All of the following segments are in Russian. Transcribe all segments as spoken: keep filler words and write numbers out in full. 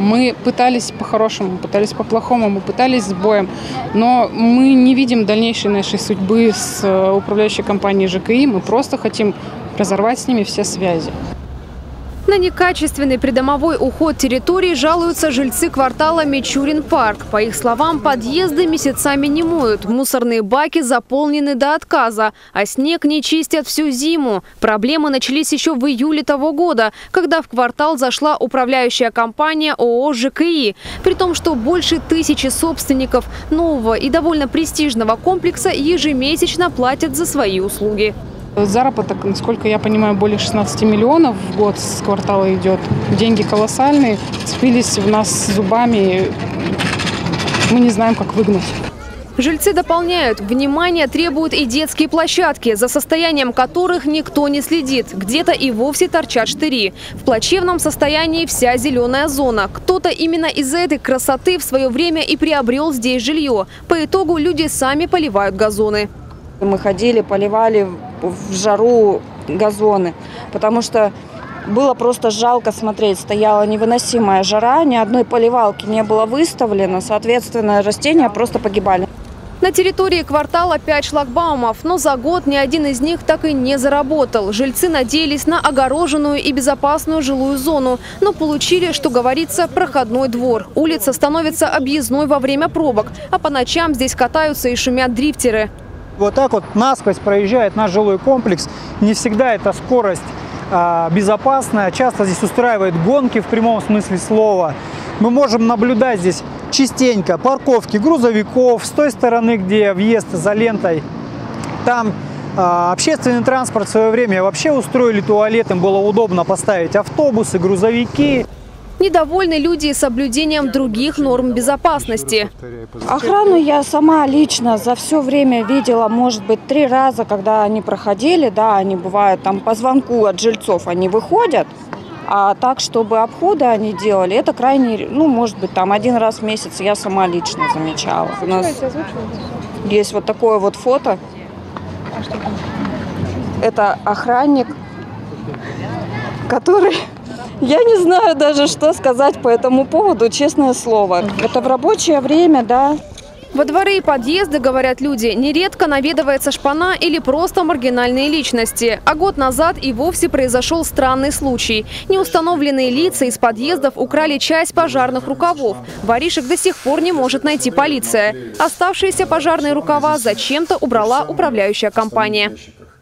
Мы пытались по-хорошему, пытались по-плохому, мы пытались с боем, но мы не видим дальнейшей нашей судьбы с управляющей компанией ЖКИ. Мы просто хотим разорвать с ними все связи. На некачественный придомовой уход территории жалуются жильцы квартала Мичурин-Парк. По их словам, подъезды месяцами не моют, мусорные баки заполнены до отказа, а снег не чистят всю зиму. Проблемы начались еще в июле того года, когда в квартал зашла управляющая компания ООО «ЖКИ». При том, что больше тысячи собственников нового и довольно престижного комплекса ежемесячно платят за свои услуги. Заработок, насколько я понимаю, более шестнадцати миллионов в год с квартала идет. Деньги колоссальные, цепились в нас зубами. Мы не знаем, как выгнать. Жильцы дополняют. Внимание требуют и детские площадки, за состоянием которых никто не следит. Где-то и вовсе торчат штыри. В плачевном состоянии вся зеленая зона. Кто-то именно из-за этой красоты в свое время и приобрел здесь жилье. По итогу люди сами поливают газоны. Мы ходили, поливали в жару газоны, потому что было просто жалко смотреть. Стояла невыносимая жара, ни одной поливалки не было выставлено, соответственно, растения просто погибали. На территории квартала пять шлагбаумов, но за год ни один из них так и не заработал. Жильцы надеялись на огороженную и безопасную жилую зону, но получили, что говорится, проходной двор. Улица становится объездной во время пробок, а по ночам здесь катаются и шумят дрифтеры. Вот так вот насквозь проезжает наш жилой комплекс. Не всегда эта скорость а, безопасная. Часто здесь устраивают гонки в прямом смысле слова. Мы можем наблюдать здесь частенько парковки грузовиков с той стороны, где въезд за лентой. Там а, общественный транспорт в свое время вообще устроили туалет. Им было удобно поставить автобусы, грузовики. Недовольны люди и соблюдением других норм безопасности. Охрану я сама лично за все время видела, может быть, три раза, когда они проходили. Да, они бывают там по звонку от жильцов, они выходят. А так, чтобы обходы они делали, это крайне, ну, может быть, там один раз в месяц я сама лично замечала. У нас есть вот такое вот фото. Это охранник, который... Я не знаю даже, что сказать по этому поводу, честное слово. Это в рабочее время, да. Во дворы и подъезды, говорят люди, нередко наведывается шпана или просто маргинальные личности. А год назад и вовсе произошел странный случай. Неустановленные лица из подъездов украли часть пожарных рукавов. Воришек до сих пор не может найти полиция. Оставшиеся пожарные рукава зачем-то убрала управляющая компания.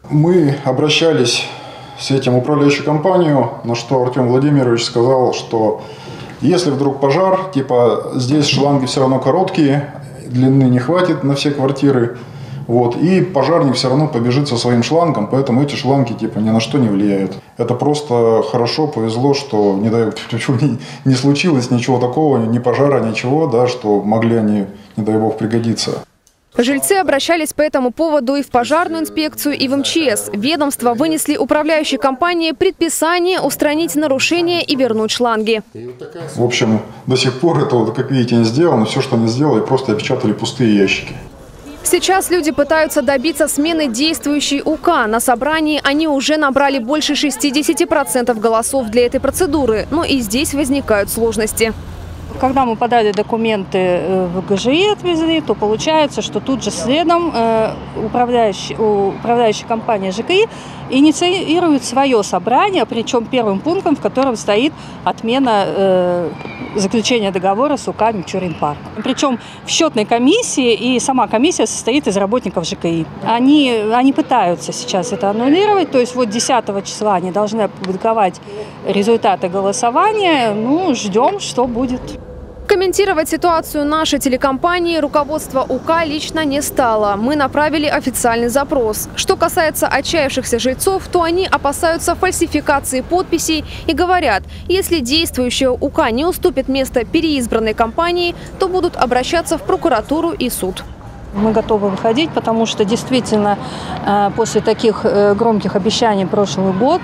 Мы обращались с этим управляющую компанию, на что Артем Владимирович сказал, что если вдруг пожар, типа здесь шланги все равно короткие, длины не хватит на все квартиры, вот, и пожарник все равно побежит со своим шлангом, поэтому эти шланги типа ни на что не влияют. Это просто хорошо повезло, что не, дай, не, не случилось ничего такого, ни пожара, ничего, да, что могли они, не дай бог, пригодиться. Жильцы обращались по этому поводу и в пожарную инспекцию, и в эм че эс. Ведомства вынесли управляющей компании предписание устранить нарушения и вернуть шланги. В общем, до сих пор это, как видите, не сделано. Все, что они сделали, просто опечатали пустые ящики. Сейчас люди пытаются добиться смены действующей У К. На собрании они уже набрали больше шестидесяти процентов голосов для этой процедуры. Но и здесь возникают сложности. Когда мы подали документы в Г Ж И, отвезли, то получается, что тут же следом управляющая, управляющая компания Ж К И инициирует свое собрание, причем первым пунктом, в котором стоит отмена э, заключения договора с У К Мичурин-Парк. Причем в счетной комиссии, и сама комиссия состоит из работников Ж К И. Они, они пытаются сейчас это аннулировать, то есть вот десятого числа они должны опубликовать результаты голосования. Ну, ждем, что будет. Комментировать ситуацию нашей телекомпании руководство У К лично не стало. Мы направили официальный запрос. Что касается отчаявшихся жильцов, то они опасаются фальсификации подписей и говорят, если действующая У К не уступит место переизбранной компании, то будут обращаться в прокуратуру и суд. Мы готовы выходить, потому что действительно после таких громких обещаний прошлый год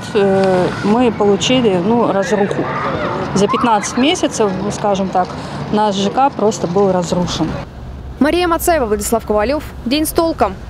мы получили ну, разруху. За пятнадцать месяцев, скажем так, наш Ж К просто был разрушен. Мария Мацаева, Владислав Ковалев. День с толком.